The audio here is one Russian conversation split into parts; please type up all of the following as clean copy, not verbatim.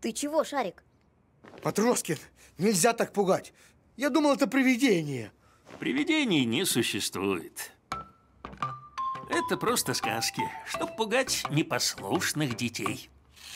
Ты чего, Шарик? Матроскин, нельзя так пугать. Я думал, это привидение. Привидений не существует. Это просто сказки, чтобы пугать непослушных детей.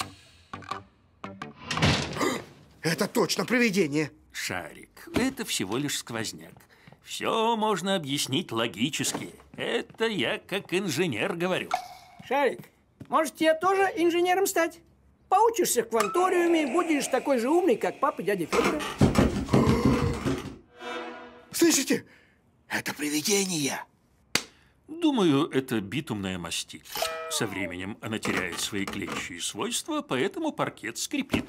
Это точно привидение. Шарик, это всего лишь сквозняк. Все можно объяснить логически. Это я как инженер говорю. Шарик, может, тебе тоже инженером стать? Поучишься в кванториуме, будешь такой же умный, как папа дядя Федор. Слышите? Это привидение. Думаю, это битумная мастика. Со временем она теряет свои клеящие свойства, поэтому паркет скрипит.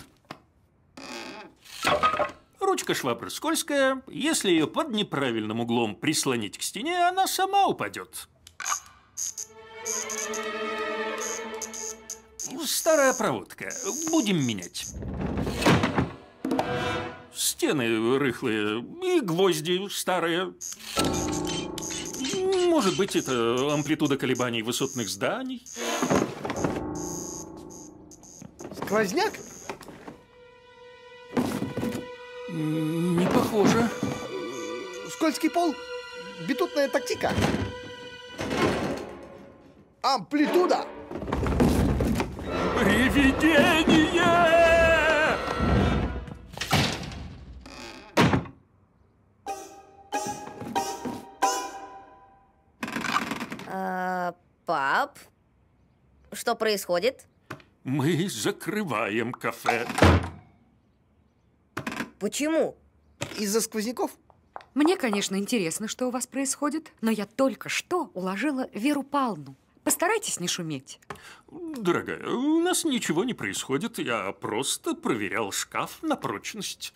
Ручка швабры скользкая. Если ее под неправильным углом прислонить к стене, она сама упадет. Старая проводка. Будем менять. Стены рыхлые и гвозди старые. Может быть, это амплитуда колебаний высотных зданий. Сквозняк? Не похоже. Скользкий пол? Битутная тактика? Амплитуда? Привидение! Пап, что происходит? Мы закрываем кафе. Почему? Из-за сквозняков? Мне, конечно, интересно, что у вас происходит, но я только что уложила Веру Павловну. Постарайтесь не шуметь. Дорогая, у нас ничего не происходит. Я просто проверял шкаф на прочность.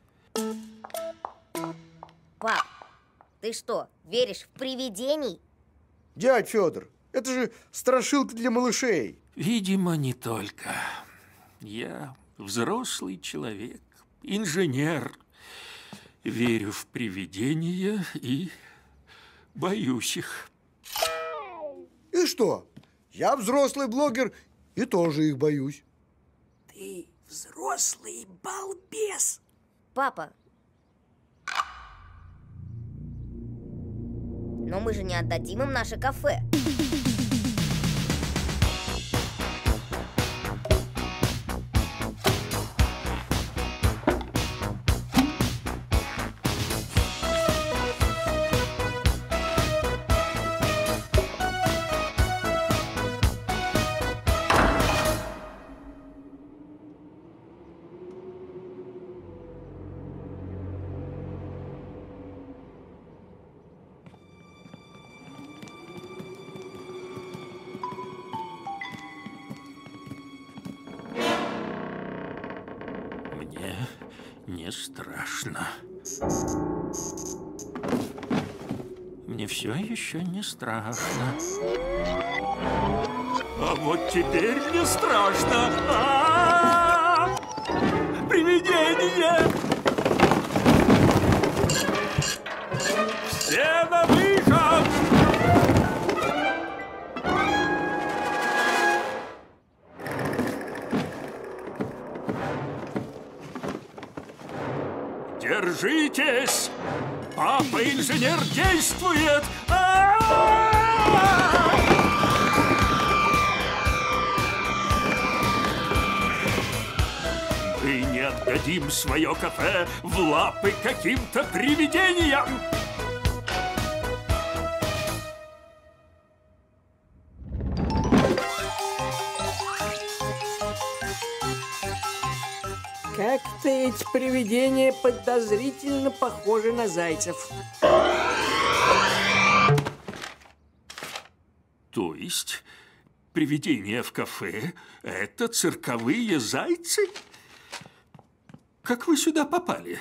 Пап, ты что, веришь в привидений? Дядь Федор, это же страшилка для малышей. Видимо, не только. Я взрослый человек, инженер. Верю в привидения и боюсь их. И что? Я взрослый блогер и тоже их боюсь. Ты взрослый балбес. Папа. Но мы же не отдадим им наше кафе. Мне не страшно. Мне все еще не страшно. А вот теперь мне страшно. Привидение! Все на выход! Держитесь! Папа-инженер действует! Мы не отдадим свое кафе в лапы каким-то привидениям! Как-то эти привидения подозрительно похожи на зайцев. То есть привидения в кафе – это цирковые зайцы? Как вы сюда попали?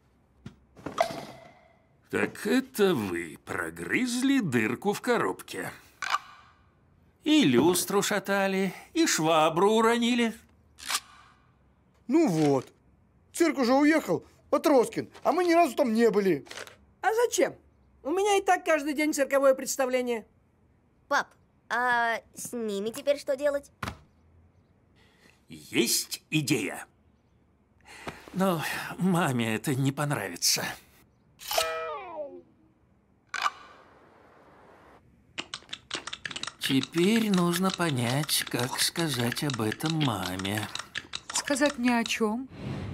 Так это вы прогрызли дырку в коробке. И люстру шатали, и швабру уронили. Ну вот. Цирк уже уехал, Матроскин, а мы ни разу там не были. А зачем? У меня и так каждый день цирковое представление. Пап, а с ними теперь что делать? Есть идея. Но маме это не понравится. Теперь нужно понять, как сказать об этом маме. Сказать ни о чем.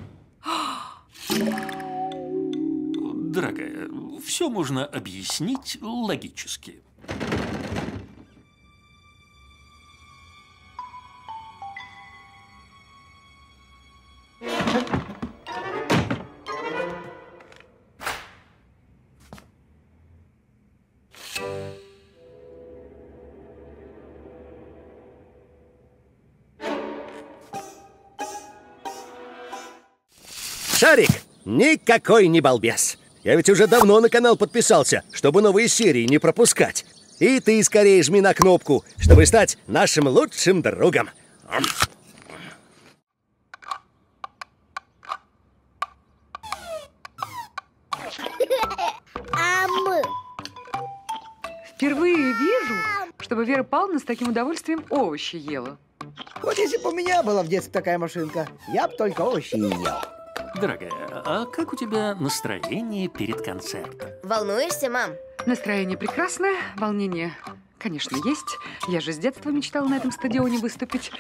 Дорогая, все можно объяснить логически. Шарик, никакой не балбес. Я ведь уже давно на канал подписался, чтобы новые серии не пропускать. И ты скорее жми на кнопку, чтобы стать нашим лучшим другом. Впервые вижу, чтобы Вера Павловна с таким удовольствием овощи ела. Вот если бы у меня была в детстве такая машинка, я бы только овощи и ел. Дорогая, а как у тебя настроение перед концертом? Волнуешься, мам? Настроение прекрасное, волнение, конечно, есть. Я же с детства мечтала на этом стадионе выступить.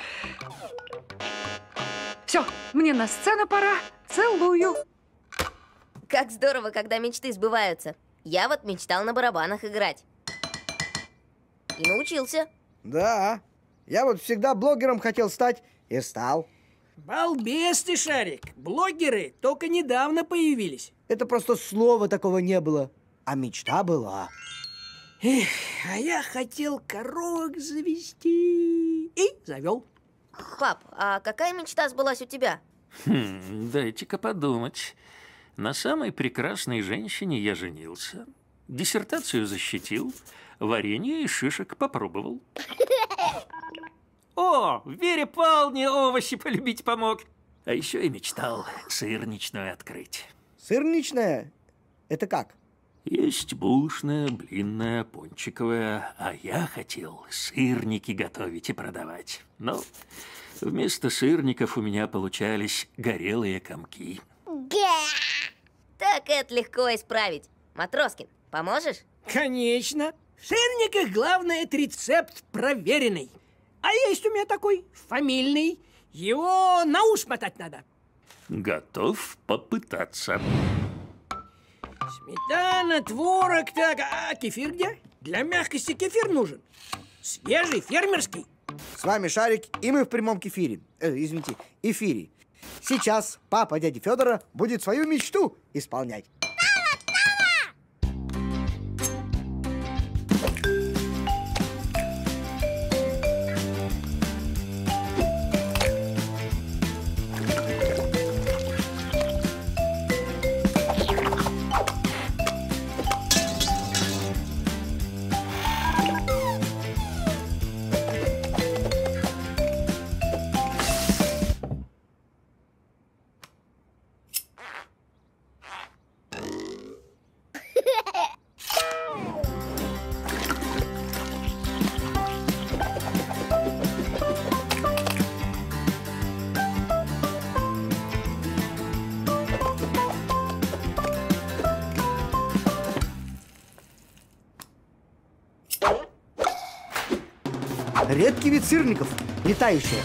Все, мне на сцену пора. Целую. Как здорово, когда мечты сбываются. Я вот мечтал на барабанах играть. И научился. Да, я вот всегда блогером хотел стать и стал. Балбес ты, Шарик. Блогеры только недавно появились. Это просто слова такого не было, а мечта была. Эх, а я хотел коровок завести. И завел. Пап, а какая мечта сбылась у тебя? Дайте-ка подумать. На самой прекрасной женщине я женился. Диссертацию защитил. Варенье из шишек попробовал. О, Вере Павловне овощи полюбить помог. А еще и мечтал сырничную открыть. Сырничная? Это как? Есть булочная, блинная, пончиковая. А я хотел сырники готовить и продавать. Но вместо сырников у меня получались горелые комки. Так это легко исправить. Матроскин, поможешь? Конечно. В сырниках главное – это рецепт проверенный. А есть у меня такой фамильный. Его на ус мотать надо. Готов попытаться. Сметана, творог, так, а кефир где? Для мягкости кефир нужен. Свежий, фермерский. С вами Шарик, и мы в прямом кефире. Извините, эфире. Сейчас папа дяди Федора будет свою мечту исполнять. Редкий вид сырников, летающие.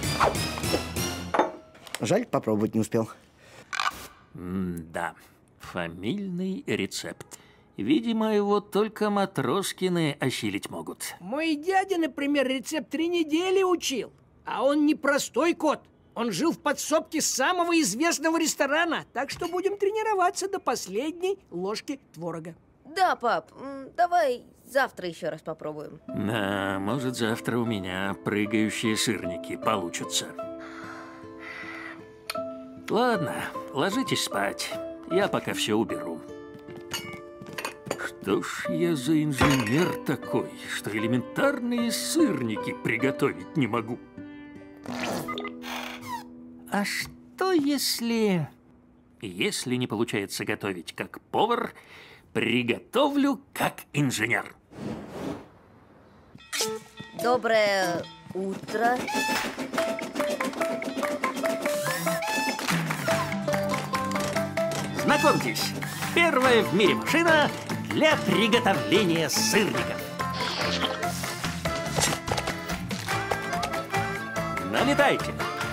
Жаль, попробовать не успел. Да, фамильный рецепт. Видимо, его только Матроскины осилить могут. Мой дядя, например, рецепт 3 недели учил. А он не простой кот. Он жил в подсобке самого известного ресторана. Так что будем тренироваться до последней ложки творога. Да, пап, давай завтра еще раз попробуем. Да, может, завтра у меня прыгающие сырники получатся. Ладно, ложитесь спать. Я пока все уберу. Что ж я за инженер такой, что элементарные сырники приготовить не могу? А что если... Если не получается готовить как повар, приготовлю как инженер. Доброе утро. Знакомьтесь, первая в мире машина для приготовления сырников. Налетайте.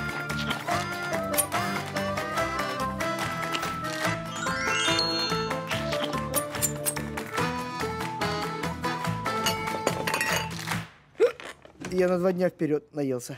Я на 2 дня вперед наелся.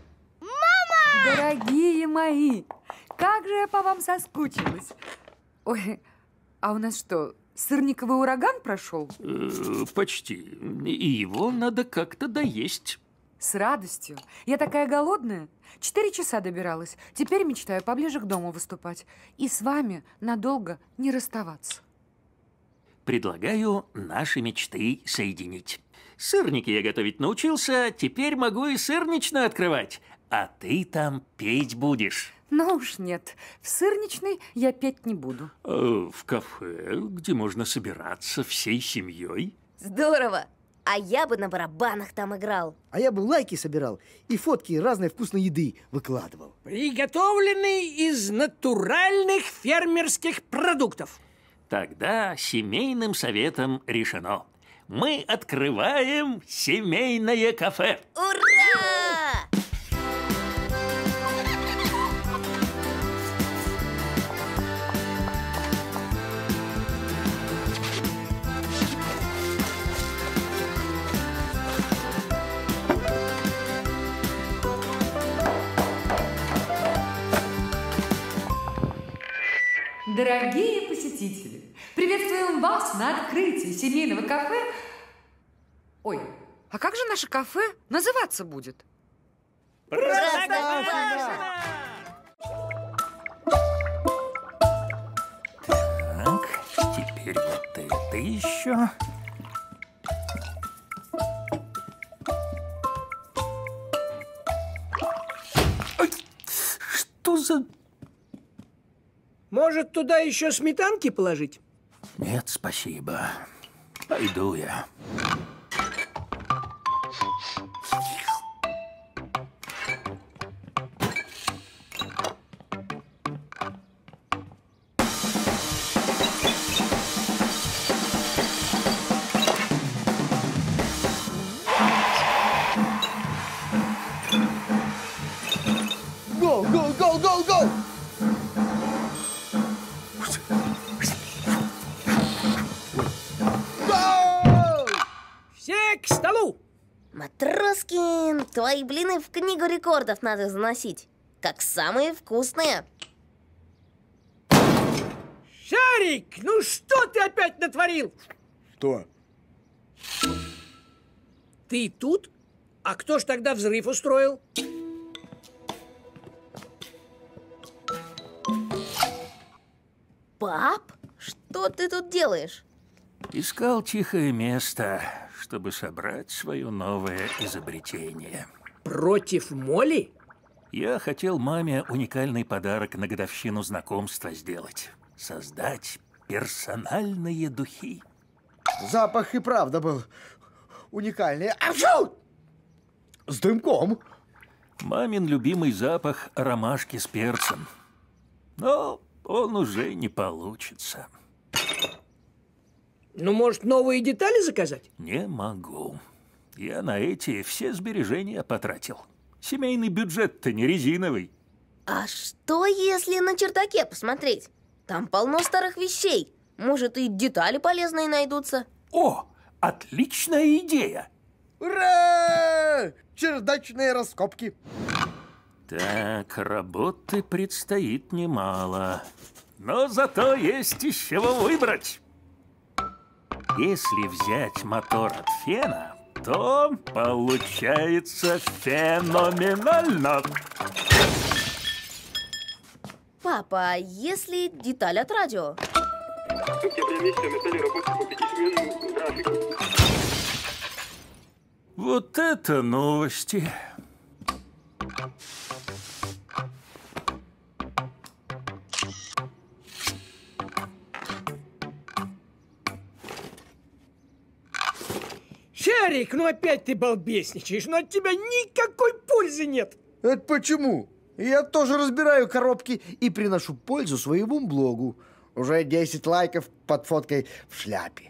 Дорогие мои, как же я по вам соскучилась. Ой, а у нас что, сырниковый ураган прошел? Почти. И его надо как-то доесть. С радостью. Я такая голодная. 4 часа добиралась. Теперь мечтаю поближе к дому выступать. И с вами надолго не расставаться. Предлагаю наши мечты соединить. Сырники я готовить научился, теперь могу и сырничную открывать. А ты там петь будешь. Ну уж нет, в сырничной я петь не буду. В кафе, где можно собираться всей семьей. Здорово! А я бы на барабанах там играл. А я бы лайки собирал и фотки разной вкусной еды выкладывал. Приготовленный из натуральных фермерских продуктов. Тогда семейным советом решено. Мы открываем семейное кафе. Ура! Дорогие посетители, приветствуем вас на открытии семейного кафе. Ой, а как же наше кафе называться будет? Простоквашино! Так, теперь вот это еще. Ой, что за... Может, туда еще сметанки положить? Нет, спасибо. Пойду я. Гол, гол, гол, гол, гол! Гол! Все к столу! Матроскин, твои блины в книгу рекордов надо заносить. Как самые вкусные. Шарик, ну что ты опять натворил? Что? Ты тут? А кто ж тогда взрыв устроил? Пап, что ты тут делаешь? Искал тихое место, чтобы собрать свое новое изобретение. Против моли? Я хотел маме уникальный подарок на годовщину знакомства сделать. Создать персональные духи. Запах и правда был уникальный. Апчу! С дымком. Мамин любимый запах ромашки с перцем. Но он уже не получится. Ну, может, новые детали заказать? Не могу. Я на эти все сбережения потратил. Семейный бюджет-то не резиновый. А что, если на чердаке посмотреть? Там полно старых вещей. Может, и детали полезные найдутся. О, отличная идея! Ура! Чердачные раскопки. Так, работы предстоит немало. Но зато есть из чего выбрать. Если взять мотор от фена, то получается феноменально. Папа, а если деталь от радио? Вот это новости. Шарик, ну опять ты балбесничаешь, но от тебя никакой пользы нет. Это почему? Я тоже разбираю коробки и приношу пользу своему блогу. Уже 10 лайков под фоткой в шляпе.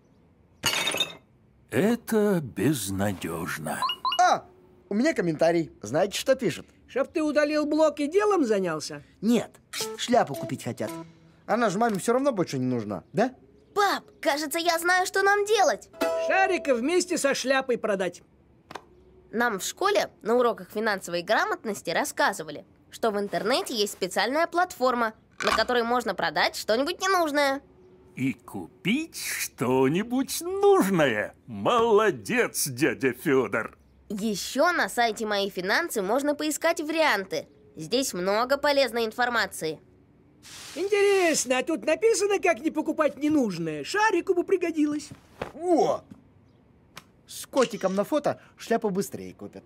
Это безнадежно. А, у меня комментарий. Знаете, что пишет? Чтоб ты удалил блок и делом занялся. Нет, шляпу купить хотят. Она же маме все равно больше не нужна, да? Пап, кажется, я знаю, что нам делать. Шарика вместе со шляпой продать. Нам в школе на уроках финансовой грамотности рассказывали, что в интернете есть специальная платформа, на которой можно продать что-нибудь ненужное. И купить что-нибудь нужное. Молодец, дядя Федор. Еще на сайте «Мои финансы» можно поискать варианты. Здесь много полезной информации. Интересно, а тут написано, как не покупать ненужное. Шарику бы пригодилось. О! С котиком на фото шляпу быстрее купят.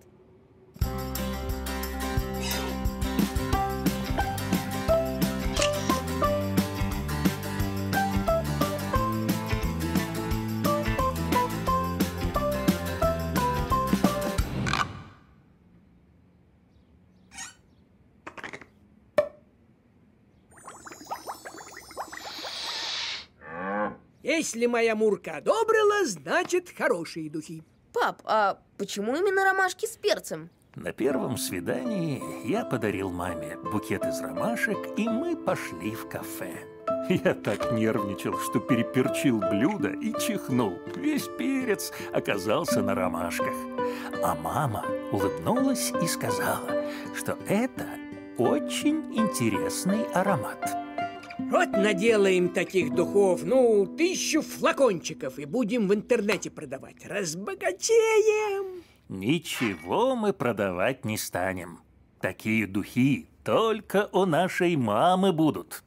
Если моя Мурка одобрила, значит, хорошие духи. Пап, а почему именно ромашки с перцем? На первом свидании я подарил маме букет из ромашек, и мы пошли в кафе. Я так нервничал, что переперчил блюдо и чихнул. Весь перец оказался на ромашках. А мама улыбнулась и сказала, что это очень интересный аромат. Вот наделаем таких духов, 1000 флакончиков, и будем в интернете продавать. Разбогатеем! Ничего мы продавать не станем. Такие духи только у нашей мамы будут.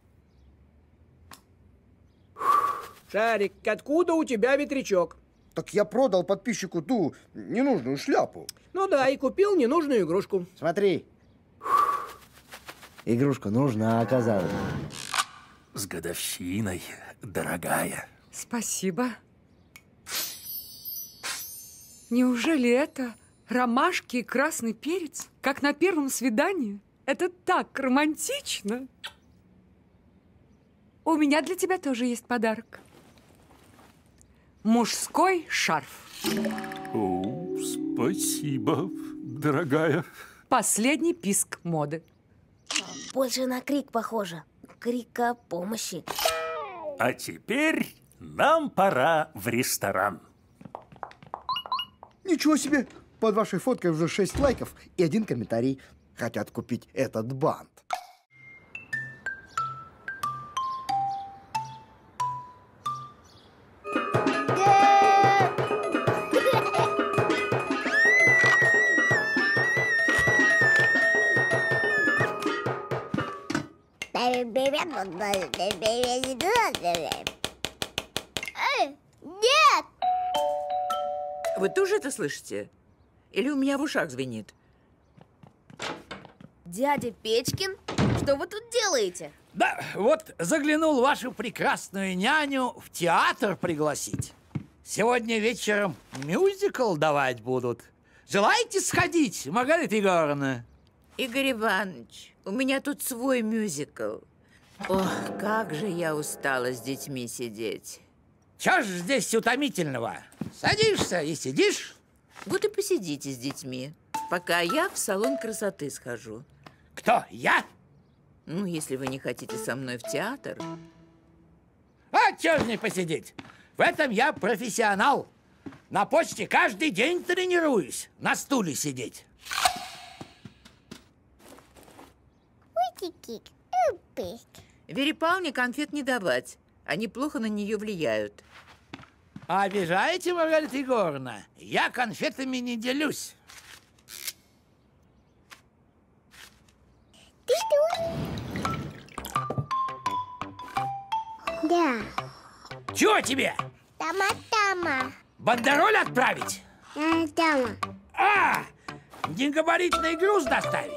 Шарик, откуда у тебя ветрячок? Так я продал подписчику ту ненужную шляпу. Ну да, и купил ненужную игрушку. Смотри. Игрушка нужна оказалась. С годовщиной, дорогая. Спасибо. Неужели это ромашки и красный перец, как на первом свидании? Это так романтично. У меня для тебя тоже есть подарок. Мужской шарф. О, спасибо, дорогая. Последний писк моды. Больше на крик похоже. Крик о помощи. А теперь нам пора в ресторан. Ничего себе! Под вашей фоткой уже 6 лайков и 1 комментарий. Хотят купить этот бант. Нет! Вы тоже это слышите? Или у меня в ушах звенит? Дядя Печкин, что вы тут делаете? Да, вот заглянул вашу прекрасную няню в театр пригласить. Сегодня вечером мюзикл давать будут. Желаете сходить, Маргарита Егоровна? Игорь Иванович, у меня тут свой мюзикл. Ох, как же я устала с детьми сидеть. Чё ж здесь утомительного? Садишься и сидишь. Вот и посидите с детьми, пока я в салон красоты схожу. Кто, я? Ну, если вы не хотите со мной в театр. А чё ж не посидеть? В этом я профессионал. На почте каждый день тренируюсь на стуле сидеть. Вере Павловне конфет не давать. Они плохо на нее влияют. Обижаете, Маргарита Егоровна? Я конфетами не делюсь. Ты что? Да. Чего тебе? Тама-тама. Бандероль отправить? Тама. А, негабаритный груз доставить?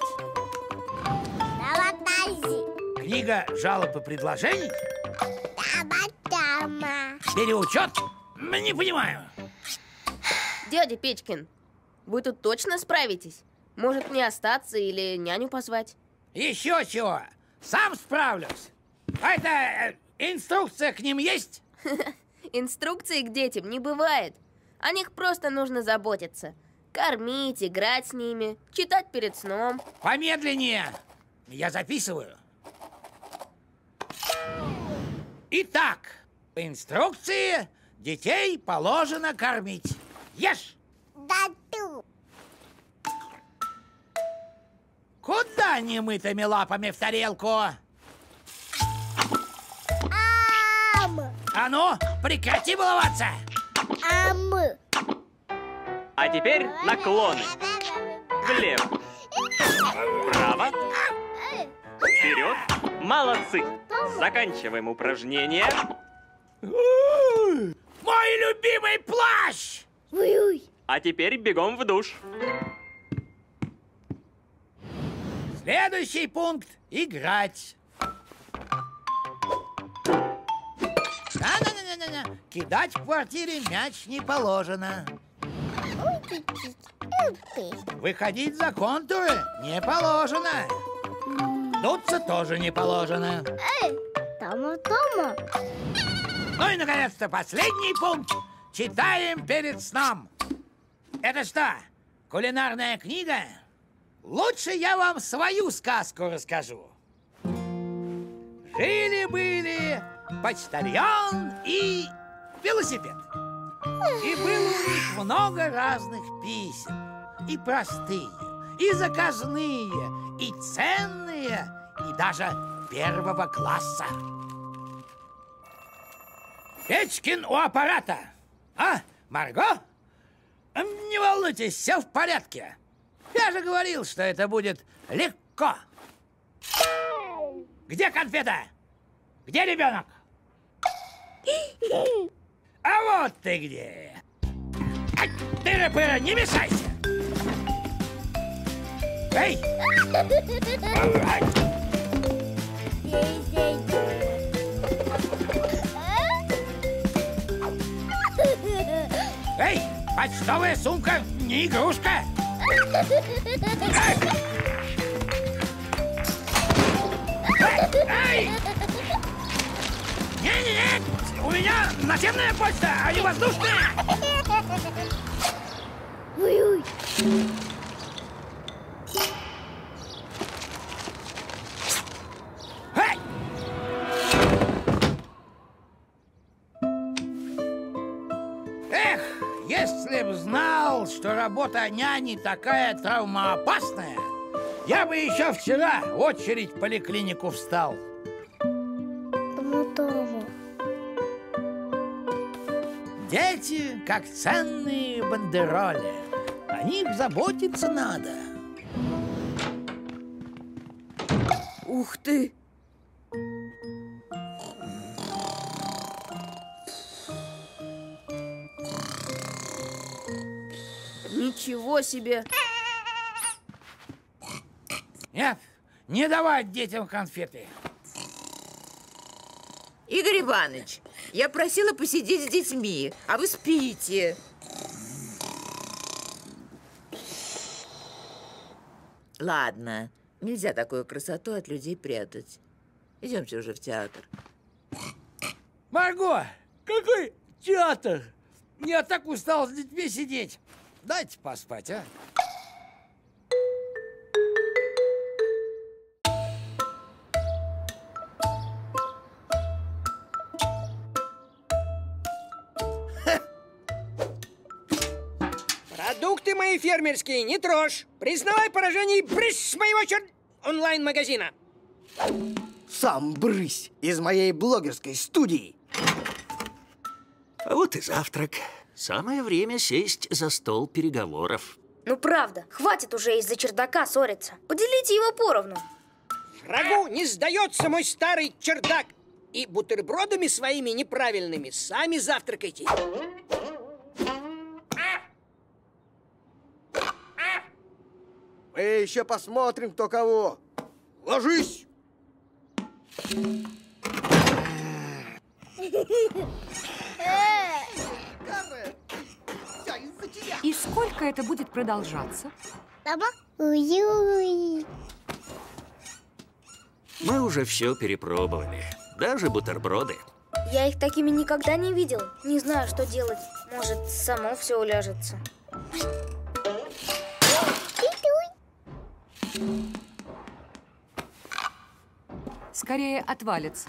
Тама-тази. Книга жалоб и предложений? Тама-тама. Переучет? Не понимаю. Дядя Печкин, вы тут точно справитесь? Может, мне остаться или няню позвать? Еще чего? Сам справлюсь. А это инструкция к ним есть? Инструкций к детям не бывает. О них просто нужно заботиться. Кормить, играть с ними, читать перед сном. Помедленнее. Я записываю. Итак, по инструкции детей положено кормить. Ешь! Да-ту. Куда немытыми лапами в тарелку? А ну, прекрати баловаться! А теперь наклоны. Влево. Вправо. Вперед. Молодцы. Заканчиваем упражнение. Мой любимый плащ! А теперь бегом в душ. Следующий пункт – играть. На-на-на-на-на. Кидать в квартире мяч не положено. Выходить за контуры не положено. Дуться тоже не положено. Тома. Ну и, наконец-то, последний пункт. Читаем перед сном. Это что, кулинарная книга? Лучше я вам свою сказку расскажу. Жили-были почтальон и велосипед. И было у них много разных писем. И простые, и заказные, и ценные, и даже первого класса. Печкин у аппарата. А, Марго? Не волнуйтесь, все в порядке. Я же говорил, что это будет легко. Где конфета? Где ребенок? А вот ты где. Тыра-пыра, не мешайся. Эй! Эй, почтовая сумка не игрушка. Эй! Не-не-не! У меня наземная почта, а не воздушная! Ой-ой! Эй! Эх, если б знал, что работа няни такая травмоопасная, я бы еще вчера в очередь в поликлинику встал. Тома. Дети, как ценные бандероли. О них заботиться надо. Ух ты! Ничего себе! Нет, не давать детям конфеты. Игорь Иванович, я просила посидеть с детьми, а вы спите. Ладно, нельзя такую красоту от людей прятать. Идемте уже в театр. Марго, какой театр? Я так устал с детьми сидеть. Дайте поспать, а? Продукты мои фермерские не трожь. Признавай поражение и брысь с моего онлайн-магазина. Сам брысь из моей блогерской студии. А вот и завтрак. Самое время сесть за стол переговоров. Ну правда, хватит уже из-за чердака ссориться. Поделите его поровну. Врагу не сдается мой старый чердак. И бутербродами своими неправильными сами завтракайте. Мы еще посмотрим, кто кого. Ложись! И сколько это будет продолжаться? Тома. Ой-ой. Мы уже все перепробовали. даже бутерброды. Я их такими никогда не видел. Не знаю, что делать. Может, само все уляжется. Скорее отвалится.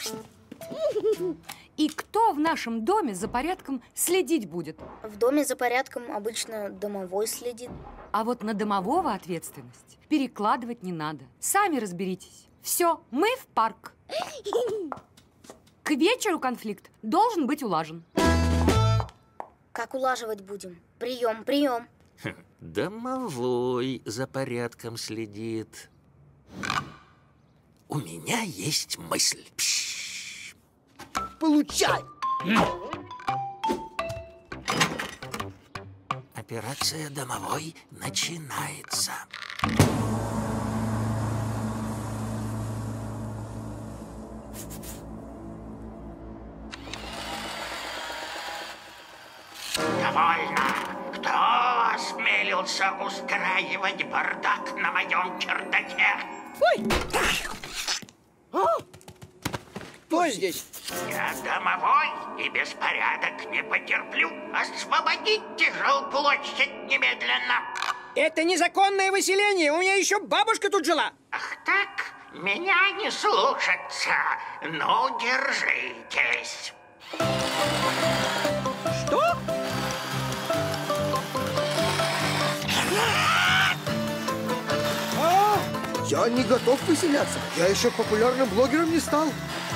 И кто в нашем доме за порядком следить будет? В доме за порядком обычно домовой следит. А вот на домового ответственность перекладывать не надо. Сами разберитесь. Все, мы в парк. К вечеру конфликт должен быть улажен. Как улаживать будем? Прием, прием. Домовой за порядком следит. У меня есть мысль. Получай! Операция «Домовой» начинается. Довольно! Кто осмелился устраивать бардак на моем чердаке? Ой! Кто здесь? Я домовой и беспорядок не потерплю. Освободите жилплощадь немедленно. Это незаконное выселение. У меня еще бабушка тут жила. Ах так? Меня не слушаться. Ну, держитесь. Что? Я не готов выселяться. Я еще популярным блогером не стал.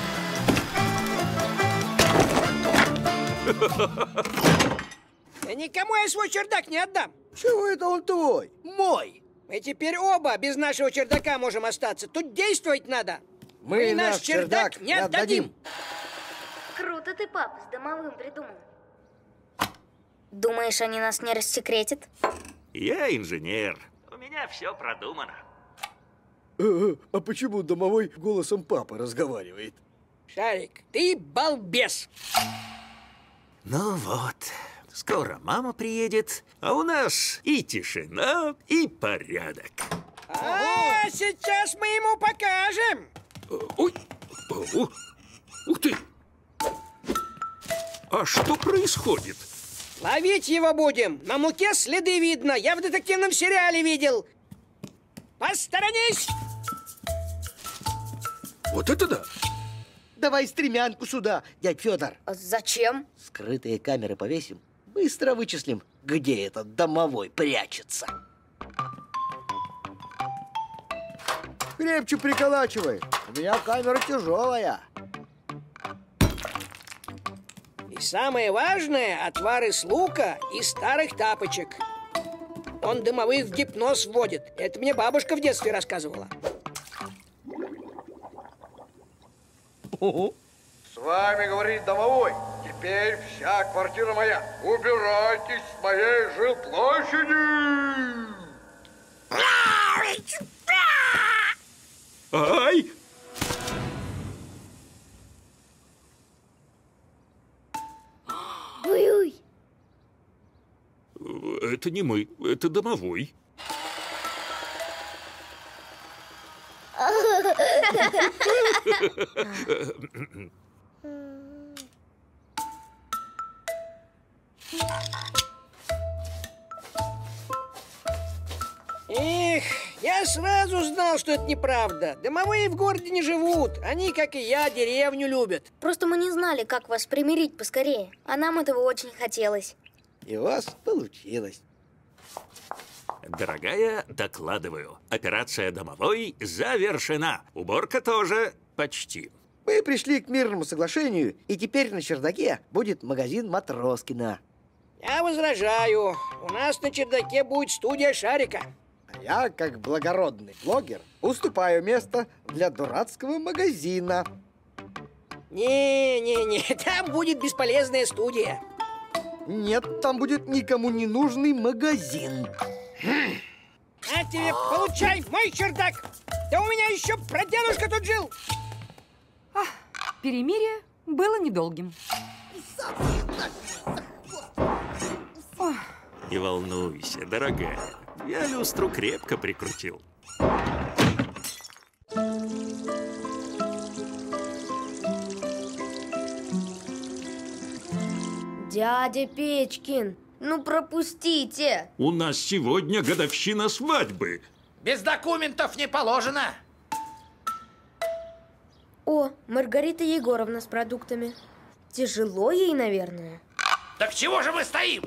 Да никому я свой чердак не отдам. Чего это он твой? Мой. Мы теперь оба без нашего чердака можем остаться. Тут действовать надо. Мы наш чердак не отдадим. Круто ты, пап, с домовым придумал. Думаешь, они нас не рассекретят? Я инженер. У меня все продумано. А почему домовой голосом папы разговаривает? Шарик, ты балбес. Ну вот, скоро мама приедет, а у нас и тишина, и порядок. А, сейчас мы ему покажем. Ой, ух ты! А что происходит? Ловить его будем. На муке следы видно. Я в детективном сериале видел. Посторонись! Вот это да! Давай стремянку сюда, дядь Федор. А зачем? Скрытые камеры повесим. Быстро вычислим, где этот домовой прячется. Крепче приколачивай. У меня камера тяжелая. И самое важное, отвар из лука и старых тапочек. Он дымовых в гипноз вводит. Это мне бабушка в детстве рассказывала. С вами говорит домовой. Теперь вся квартира моя. Убирайтесь с моей жилплощади. Ай! Ой-ой. Это не мы, это домовой. Эх, я сразу знал, что это неправда. Домовые в городе не живут. Они, как и я, деревню любят. Просто мы не знали, как вас примирить поскорее. А нам этого очень хотелось. И у вас получилось. Дорогая, докладываю. Операция «Домовой» завершена. Уборка тоже почти. Мы пришли к мирному соглашению, и теперь на чердаке будет магазин Матроскина. Я возражаю. У нас на чердаке будет студия Шарика. А я, как благородный блогер, уступаю место для дурацкого магазина. Не-не-не, там будет бесполезная студия. Нет, там будет никому не нужный магазин. А тебе, получай, мой чердак! Да у меня еще прадедушка тут жил! Перемирие было недолгим. Не волнуйся, дорогая. Я люстру крепко прикрутил. Дядя Печкин, ну пропустите. У нас сегодня годовщина свадьбы. Без документов не положено. О, Маргарита Егоровна с продуктами. Тяжело ей, наверное. Так чего же мы стоим?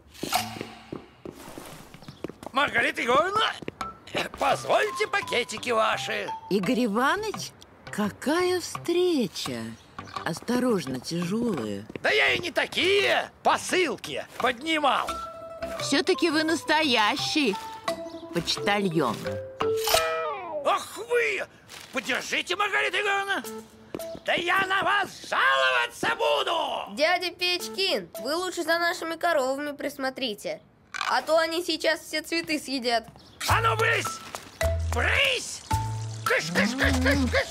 Маргарита Егоровна, позвольте пакетики ваши. Игорь Иванович, какая встреча. Осторожно, тяжелые. Да я и не такие посылки поднимал. Все-таки вы настоящий почтальон. Ах вы! Подержите, Маргарита Егоровна. Да я на вас жаловаться буду! Дядя Печкин, вы лучше за нашими коровами присмотрите. А то они сейчас все цветы съедят. А ну, брысь! Брысь! Кыш, кыш, кыш, кыш, кыш!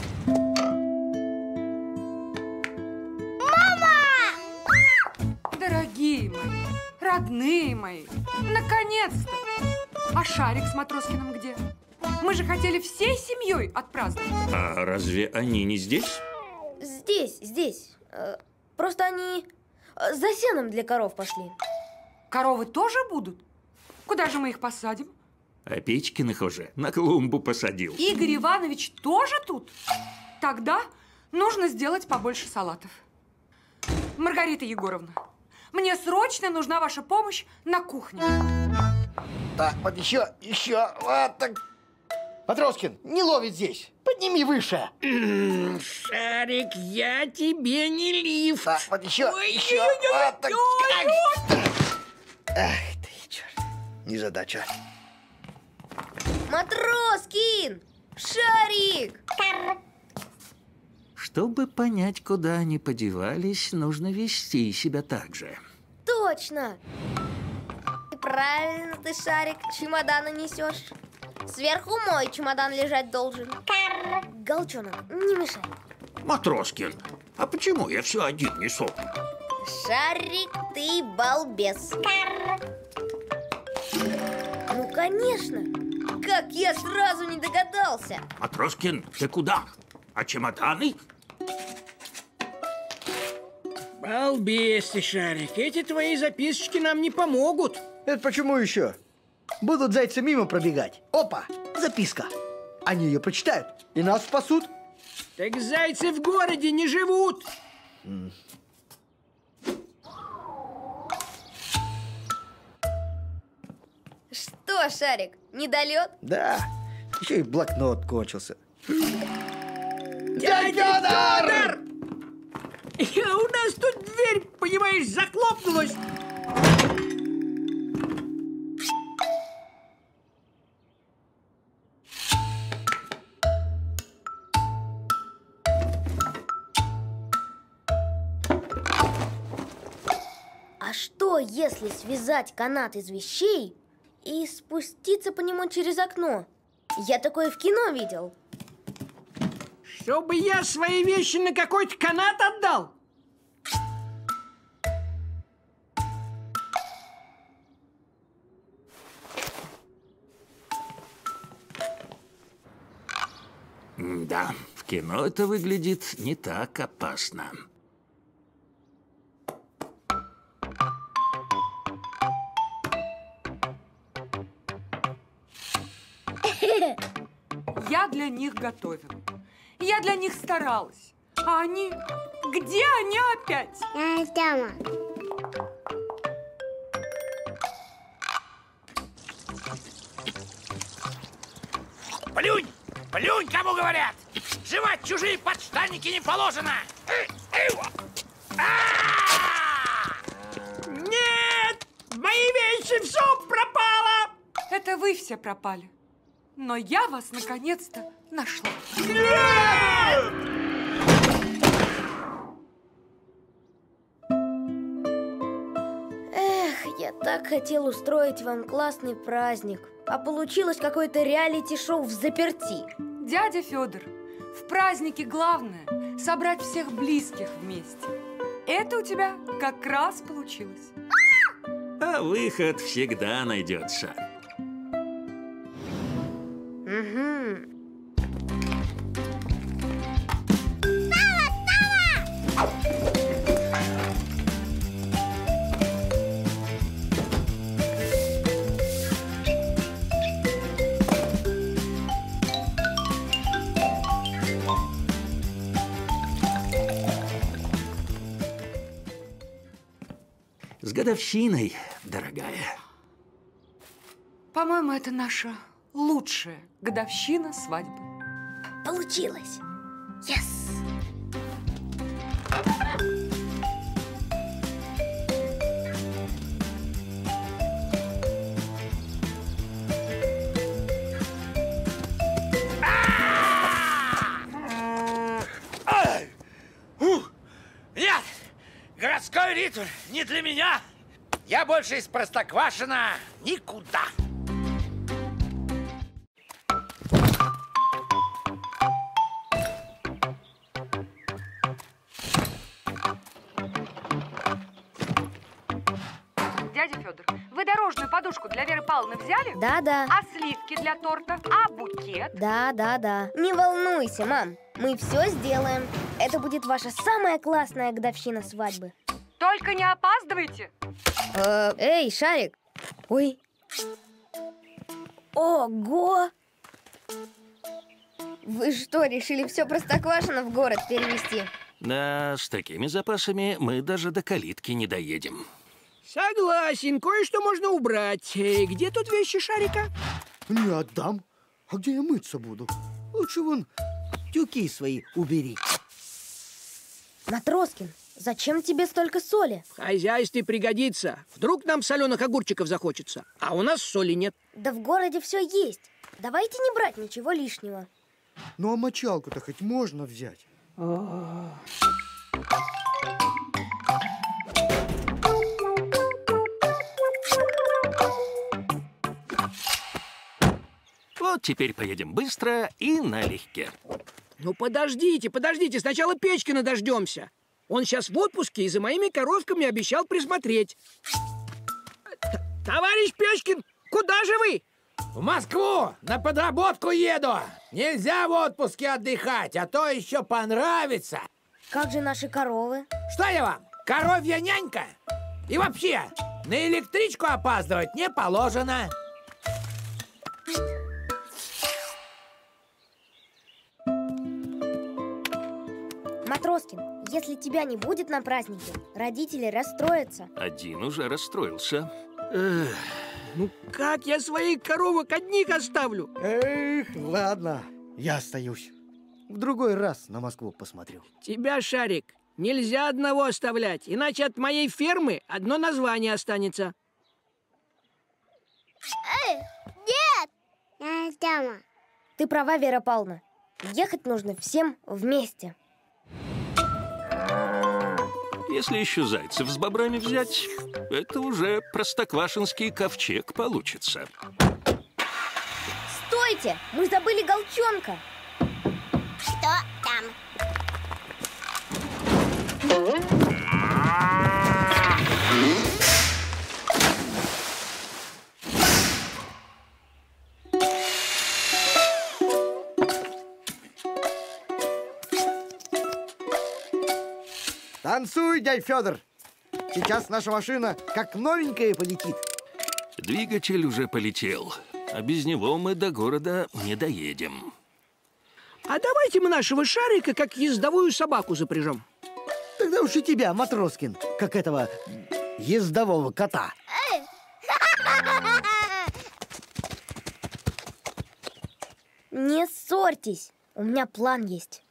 Дорогие мои, родные мои, наконец-то! А Шарик с Матроскиным где? Мы же хотели всей семьей отпраздновать. А разве они не здесь? Здесь. Просто они за сеном для коров пошли. Коровы тоже будут? Куда же мы их посадим? А Печкиных уже на клумбу посадил. Игорь Иванович тоже тут? Тогда нужно сделать побольше салатов. Маргарита Егоровна, мне срочно нужна ваша помощь на кухне. Так, вот еще, вот так. Матроскин, не ловит здесь. Подними выше. Шарик, я тебе не лифт. Так, вот еще, вот так. Ах ты, черт, незадача. Матроскин! Шарик! Чтобы понять, куда они подевались, нужно вести себя так же. Точно! И правильно ты, Шарик, чемоданы несешь. Сверху мой чемодан лежать должен. Голчонок, не мешай. Матроскин, а почему я все один несу? Шарик, ты балбес. Ну, конечно. Как я сразу не догадался. Матроскин, ты куда? А чемоданы? Балбес ты, Шарик. Эти твои записочки нам не помогут. Это почему еще? Будут зайцы мимо пробегать. Опа, записка. Они ее прочитают и нас спасут. Так зайцы в городе не живут. Что, Шарик, недолет? Да, еще и блокнот кончился. Дядя Федор! У нас тут дверь, понимаешь, захлопнулась. А что, если связать канат из вещей и спуститься по нему через окно? Я такое в кино видел. Чтобы я свои вещи на какой-то канат отдал? Да, в кино это выглядит не так опасно. Я для них готовила. Я для них старалась. А они... Где они опять? Дома. Плюнь! Плюнь, кому говорят! Жевать чужие подштанники не положено! Нет! Мои вещи, все пропало! Это вы все пропали. Но я вас наконец-то нашла. Эх, я так хотел устроить вам классный праздник, а получилось какое-то реалити-шоу взаперти. Дядя Федор, в празднике главное собрать всех близких вместе. Это у тебя как раз получилось. А выход всегда найдется. С годовщиной, дорогая. По-моему, это наша лучшая годовщина свадьбы. Получилось. Yes! Нет, городской ритм не для меня. Я больше из Простоквашино никуда. Дядя Федор, вы дорожную подушку для Веры Павловны взяли? Да-да. А сливки для торта? А букет? Да. Не волнуйся, мам. Мы все сделаем. Это будет ваша самая классная годовщина свадьбы. Только не опаздывайте. Эй, Шарик. Ой. Ого! Вы что, решили все Простоквашино в город перевезти? Да, с такими запасами мы даже до калитки не доедем. Согласен, кое-что можно убрать. Где тут вещи Шарика? Не отдам. А где я мыться буду? Лучше вон тюки свои убери. Матроскин, зачем тебе столько соли? В хозяйстве пригодится. Вдруг нам соленых огурчиков захочется, а у нас соли нет. Да в городе все есть. Давайте не брать ничего лишнего. Ну а мочалку-то хоть можно взять? Вот теперь поедем быстро и налегке. Ну подождите, сначала Печкина дождемся. Он сейчас в отпуске и за моими коровками обещал присмотреть. Товарищ Печкин, куда же вы? В Москву на подработку еду. Нельзя в отпуске отдыхать, а то еще понравится. Как же наши коровы? Что я вам, коровья нянька? И вообще, на электричку опаздывать не положено. Матроскин, если тебя не будет на празднике, родители расстроятся. Один уже расстроился. Ну как я своих коровок одних оставлю? Эх, ладно, я остаюсь. В другой раз на Москву посмотрю. Тебя, Шарик, нельзя одного оставлять, иначе от моей фермы одно название останется. Нет! Тама. Ты права, Вера Павловна. Ехать нужно всем вместе. Если еще зайцев с бобрами взять, это уже простоквашинский ковчег получится. Стойте! Мы забыли Голчонка. Что там? Танцуй, дядь Федор. Сейчас наша машина как новенькая полетит. Двигатель уже полетел, а без него мы до города не доедем. А давайте мы нашего Шарика как ездовую собаку запряжем. Тогда уж и тебя, Матроскин, как этого ездового кота. Не ссорьтесь. У меня план есть.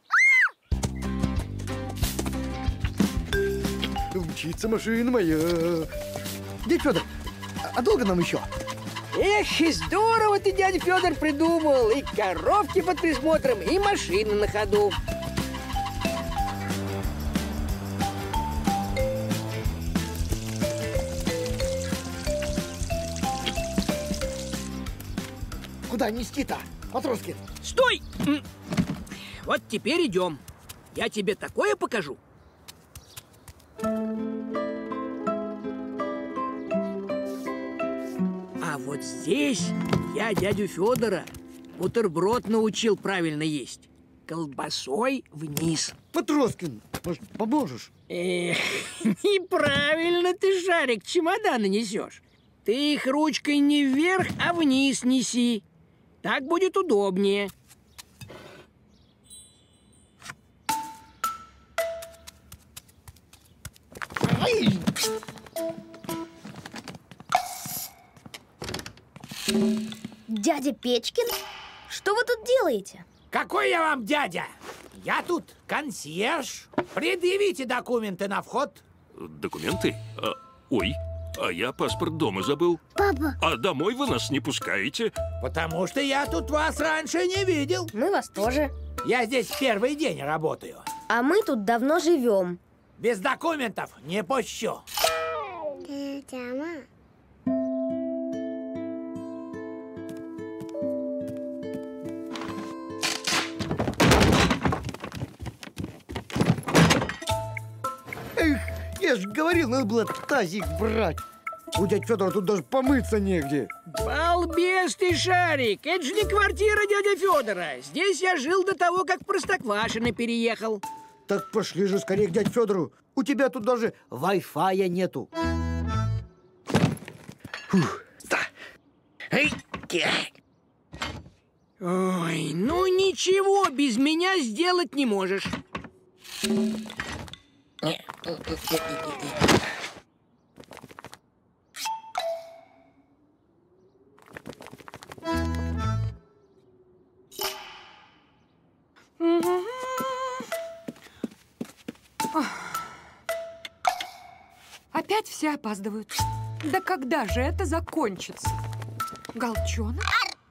Мчится машина моя. Дядь Федор, а долго нам еще? Эх, и здорово ты, дядя Федор, придумал. И коровки под присмотром, и машины на ходу. Куда нести-то, Матроскин? Стой! Вот теперь идем. Я тебе такое покажу. А вот здесь я дядю Федора бутерброд научил правильно есть. Колбасой вниз. Матроскин, может, поможешь? Эх, неправильно ты, Шарик, чемоданы несешь. Ты их ручкой не вверх, а вниз неси. Так будет удобнее. Дядя Печкин? Что вы тут делаете? Какой я вам дядя? Я тут консьерж. Предъявите документы на вход. Документы? Ой, а я паспорт дома забыл. Папа. А домой вы нас не пускаете? Потому что я тут вас раньше не видел. Мы вас тоже. Я здесь первый день работаю. А мы тут давно живем. Без документов не пущу. Эх, я же говорил, надо было тазик брать. У дяди Федора тут даже помыться негде. Балбес ты, Шарик! Это же не квартира дяди Федора. Здесь я жил до того, как в Простоквашино переехал. Так пошли же скорее к дяде Федору. У тебя тут даже Wi-Fi нету. Фух, да. Ой, ну ничего без меня сделать не можешь. Опять все опаздывают. Да когда же это закончится? Голчонок?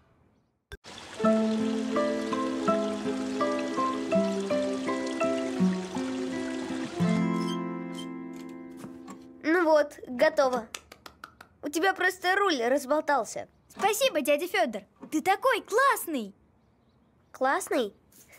Ну вот, готово. У тебя просто руль разболтался. Спасибо, дядя Федор. Ты такой классный. Классный?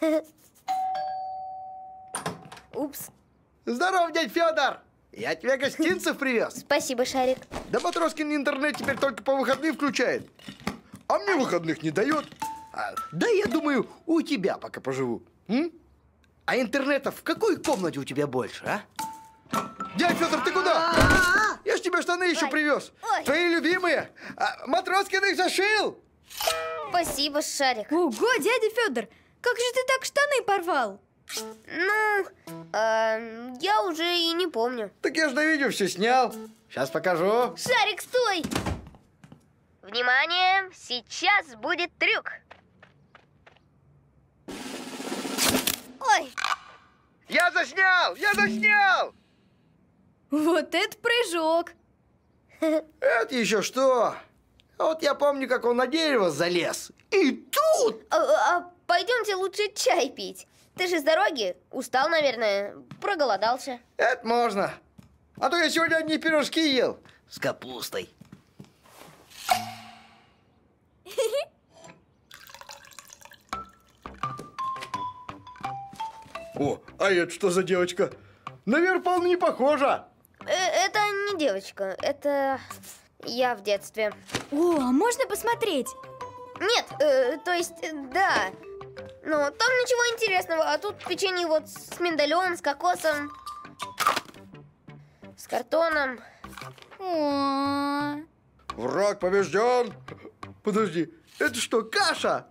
Упс. Здорово, дядь Федор! Я тебе гостинцев привез. Спасибо, Шарик. Да Матроскин интернет теперь только по выходным включает. А мне выходных не дает. Да я думаю, у тебя пока поживу. А интернета в какой комнате у тебя больше, а? Дядь Федор, ты куда? Я ж тебе штаны еще привез. Твои любимые. Матроскин их зашил. Спасибо, Шарик. Ого, дядя Федор, как же ты так штаны порвал? Ну, я уже и не помню. Так я же на видео все снял. Сейчас покажу. Шарик, стой! Внимание, сейчас будет трюк. Ой! Я заснял! Я заснял! Вот это прыжок! Это еще что? Вот я помню, как он на дерево залез. И тут! Пойдемте лучше чай пить. Ты же с дороги устал, наверное, проголодался. Это можно. А то я сегодня одни пирожки ел с капустой. О, а это что за девочка? На Верпалну не похожа. Это не девочка, это я в детстве. О, а можно посмотреть? Нет, то есть, да. Но там ничего интересного, а тут печенье вот с миндалем, с кокосом, с картоном. Враг побежден. Подожди, это что, каша?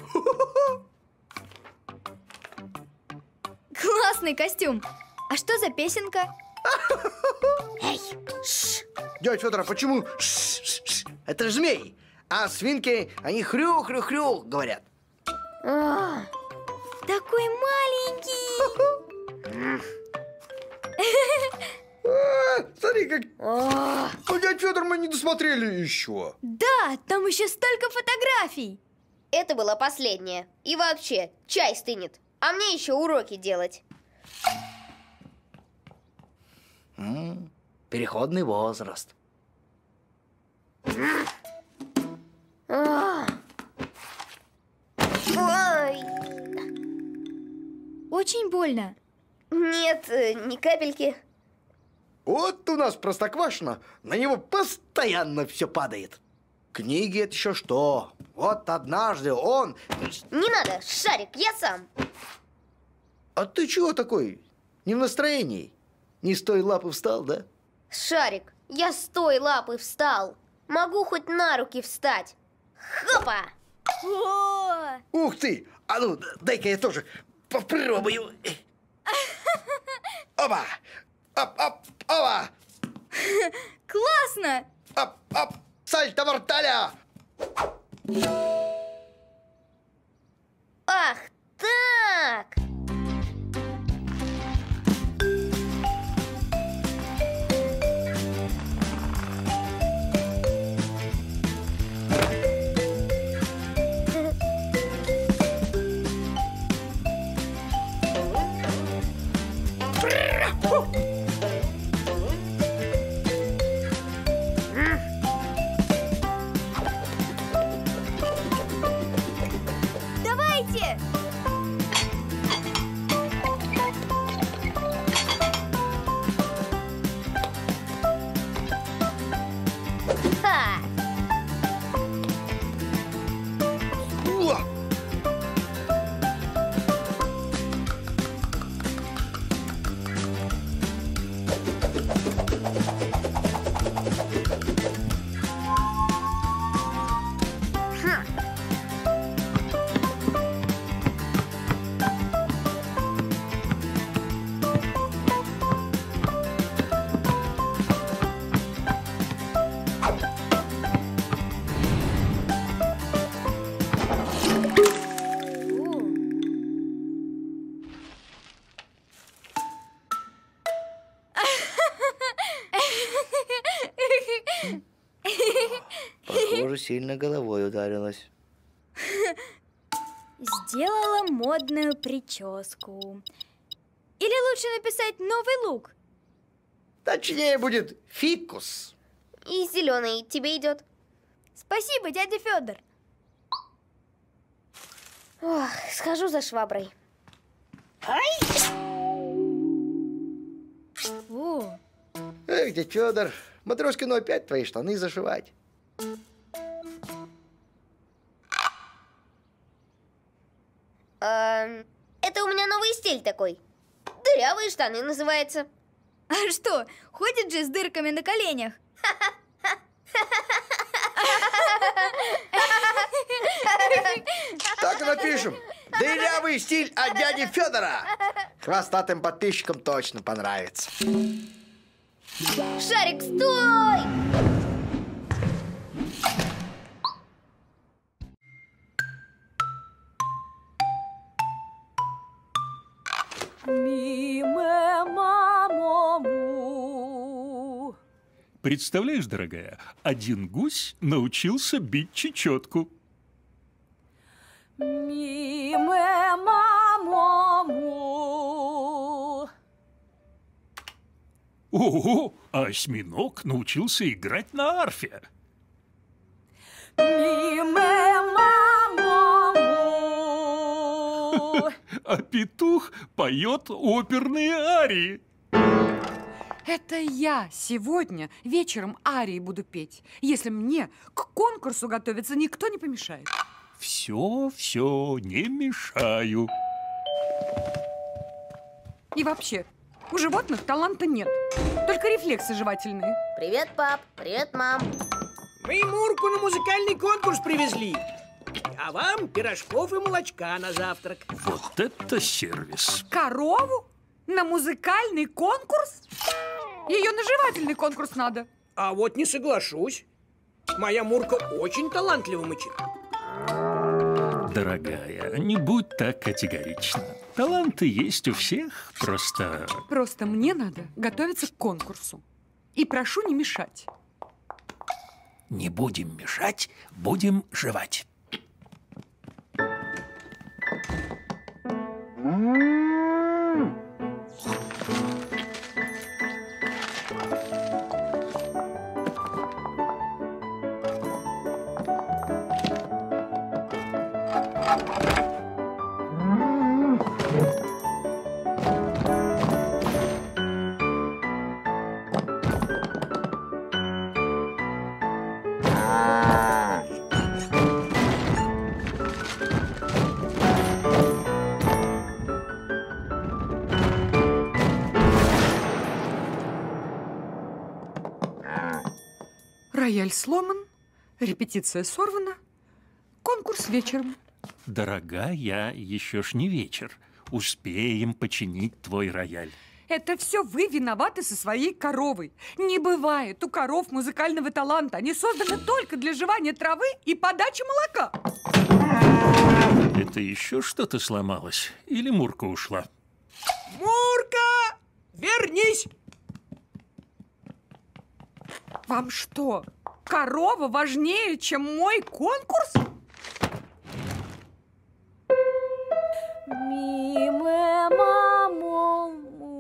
Классный костюм. А что за песенка? Эй, Дядя Федор, а почему это же змей? А свинки, они хрю-хрю-хрю говорят. Такой маленький. Смотри, как... Ну, дядя Федор, мы не досмотрели еще. Да, там еще столько фотографий. Это было последнее. И вообще, чай стынет. А мне еще уроки делать. Переходный возраст. Ой. Очень больно. Нет, ни капельки. Вот у нас Простоквашино, на него постоянно все падает. Книги это еще что? Вот однажды он... Не надо, Шарик, я сам. А ты чего такой? Не в настроении? Не с той лапы встал, да? Шарик, я с той лапы встал. Могу хоть на руки встать. Хопа! О! Ух ты! А ну, дай-ка я тоже попробую. Опа! Оп-оп! Опа! Классно! Оп-оп! Сальто морталя! Ах, так! Давайте! Ха! Похоже, сильно головой ударилась. Сделала модную прическу. Или лучше написать новый лук? Точнее будет фикус. И зеленый тебе идет. Спасибо, дядя Федор. Ох, схожу за шваброй. О, Эх, дядь Федор, Матроскину опять твои штаны зашивать. Это у меня новый стиль такой. Дырявые штаны называется. а что, ходит же с дырками на коленях? Так и напишем. Дырявый стиль от дяди Федора. Хвостатым подписчикам точно понравится. Шарик, стой! Миме мамому. Представляешь, дорогая, один гусь научился бить чечетку. Миме мамому. Ого, а осьминог научился играть на арфе. Миме мамому. А петух поет оперные арии. Это я сегодня вечером арии буду петь. Если мне к конкурсу готовиться никто не помешает. Все, не мешаю. И вообще, у животных таланта нет. Только рефлексы жевательные. Привет, пап. Привет, мам. Мы Мурку на музыкальный конкурс привезли. А вам пирожков и молочка на завтрак. Вот это сервис. Корову? На музыкальный конкурс? Ее на жевательный конкурс надо. А вот не соглашусь. Моя Мурка очень талантливо мычит. Дорогая, не будь так категорична. Таланты есть у всех, просто... Просто мне надо готовиться к конкурсу. И прошу не мешать. Не будем мешать, будем жевать. Рояль сломан, репетиция сорвана, конкурс вечером. Дорогая, еще ж не вечер. Успеем починить твой рояль. Это все вы виноваты со своей коровой. Не бывает у коров музыкального таланта. Они созданы только для жевания травы и подачи молока. Это еще что-то сломалось? Или Мурка ушла? Мурка, вернись! Вам что, корова важнее, чем мой конкурс? Мимо маму.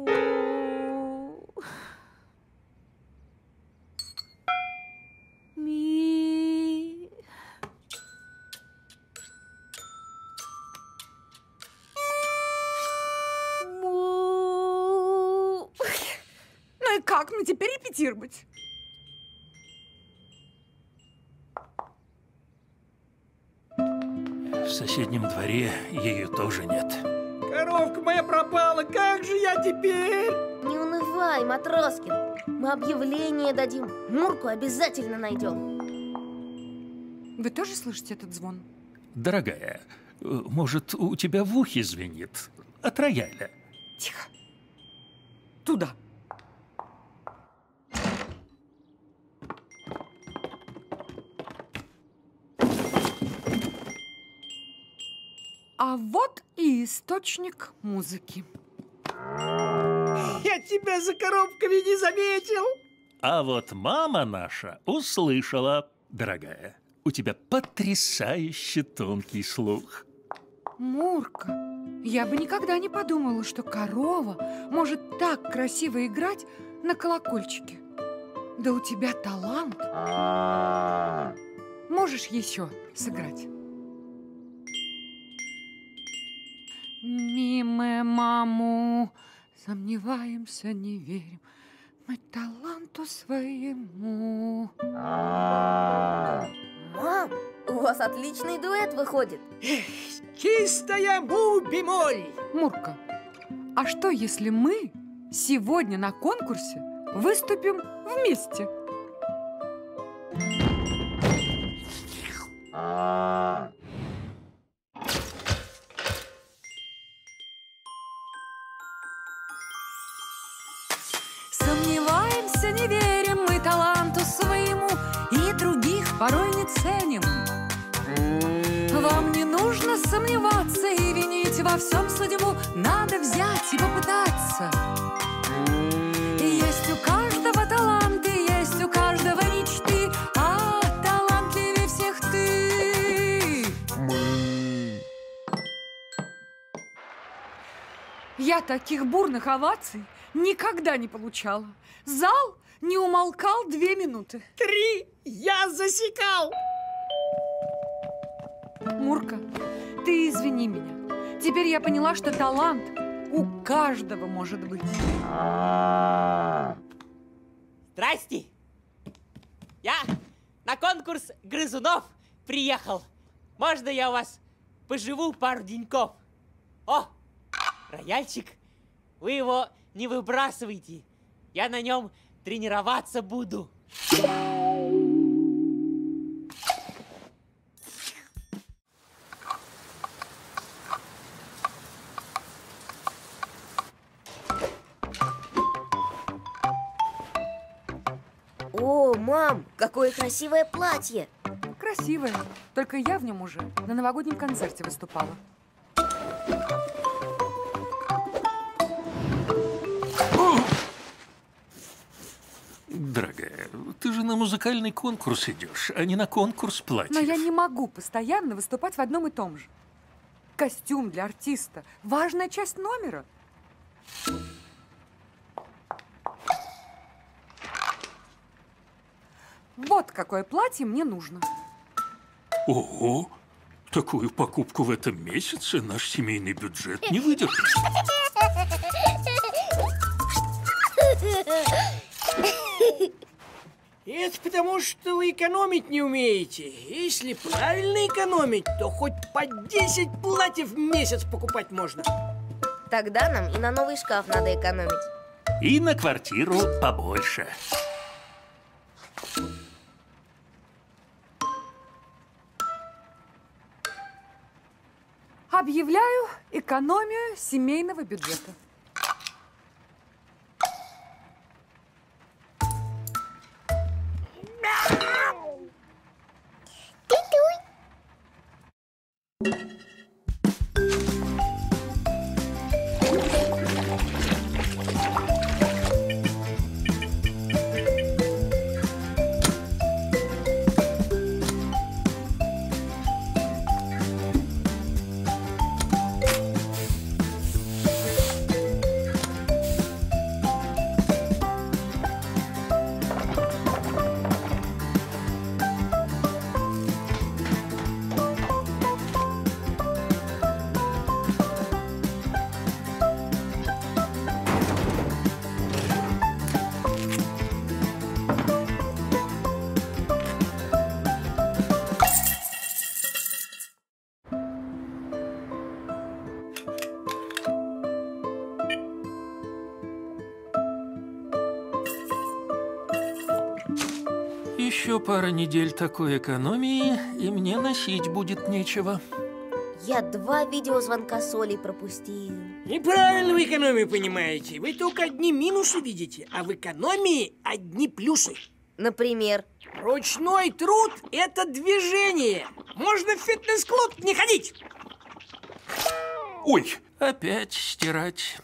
Ми. Му. Ну и как мне теперь репетировать? В соседнем дворе ее тоже нет. Коровка моя пропала, как же я теперь? Не унывай, Матроскин. Мы объявление дадим. Мурку обязательно найдем. Вы тоже слышите этот звон? Дорогая, может, у тебя в ухе звенит от рояля? Тихо. Туда. А вот и источник музыки. Я тебя за коробками не заметил. А вот мама наша услышала. Дорогая, у тебя потрясающе тонкий слух. Мурка, я бы никогда не подумала, что корова может так красиво играть на колокольчике. Да у тебя талант. Можешь еще сыграть? Мимо маму, сомневаемся, не верим мы таланту своему. Мам, у вас отличный дуэт выходит. Чистая му-бемоль. Мурка, а что, если мы сегодня на конкурсе выступим вместе? Сомневаемся, не верим мы таланту своему и других порой не ценим. Вам не нужно сомневаться и винить во всем судьбу. Надо взять и попытаться. Есть у каждого талант, и есть у каждого мечты, а талантливее всех ты. Я таких бурных оваций никогда не получала. Зал не умолкал 2 минуты. 3 я засекал. Мурка, ты извини меня. Теперь я поняла, что талант у каждого может быть. Здрасте! Я на конкурс грызунов приехал. Можно я у вас поживу пару деньков? О, рояльчик. Вы его не выбрасывайте. Я на нем тренироваться буду. О, мам, какое красивое платье. Красивое. Только я в нем уже на новогоднем концерте выступала. Дорогая, ты же на музыкальный конкурс идешь, а не на конкурс платьев. Но я не могу постоянно выступать в одном и том же. Костюм для артиста – важная часть номера. Вот какое платье мне нужно. Ого! Такую покупку в этом месяце наш семейный бюджет не выдержит. Это потому, что вы экономить не умеете. Если правильно экономить, то хоть по 10 платьев в месяц покупать можно. Тогда нам и на новый шкаф надо экономить. И на квартиру побольше. Объявляю экономию семейного бюджета. Еще пара недель такой экономии, и мне носить будет нечего. Я 2 видеозвонка с Олей пропустил. Неправильно вы экономию понимаете. Вы только одни минусы видите, а в экономии одни плюсы. Например? Ручной труд – это движение. Можно в фитнес-клуб не ходить. Ой, опять стирать.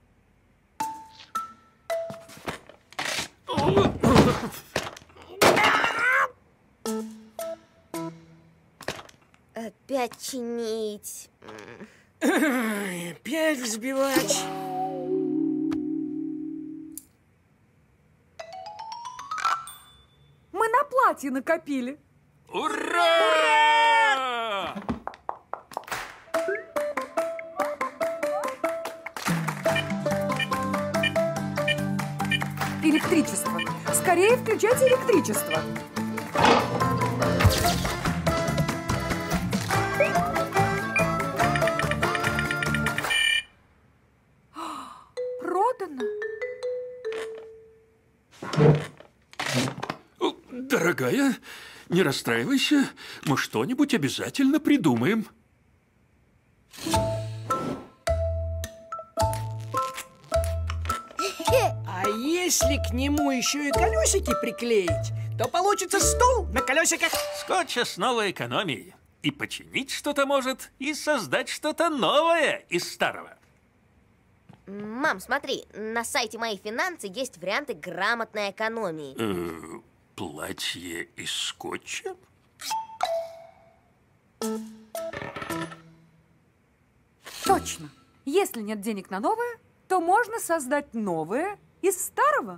Опять чинить. Опять взбивать. Мы на платье накопили. Ура! Электричество. Скорее включайте электричество. Продано. Дорогая, не расстраивайся. Мы что-нибудь обязательно придумаем. А если к нему еще и колесики приклеить, то получится стул на колесиках. Скотч — основа экономии. И починить что-то может, и создать что-то новое из старого. Мам, смотри, на сайте «Мои финансы» есть варианты грамотной экономии. Платье из скотча? Точно. Если нет денег на новое, то можно создать новое из старого.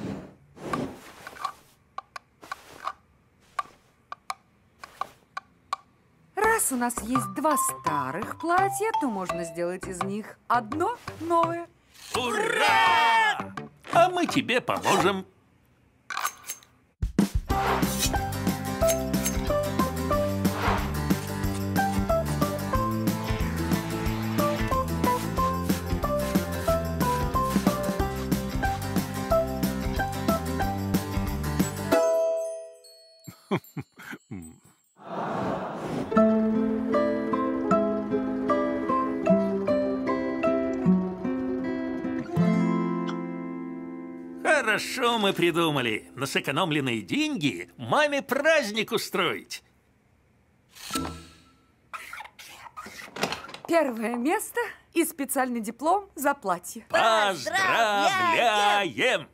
Раз у нас есть 2 старых платья, то можно сделать из них одно новое. Ура! А мы тебе поможем. Хорошо мы придумали. На сэкономленные деньги маме праздник устроить. Первое место и специальный диплом за платье. Поздравляем!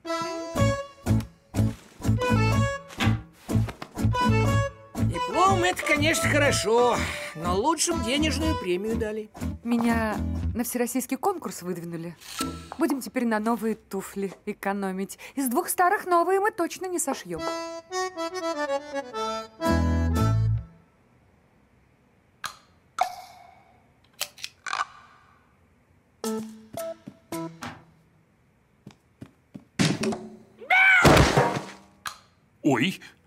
Диплом – это, конечно, хорошо, но лучшим денежную премию дали. Меня на всероссийский конкурс выдвинули. Будем теперь на новые туфли экономить. Из 2 старых новые мы точно не сошьем. Ой,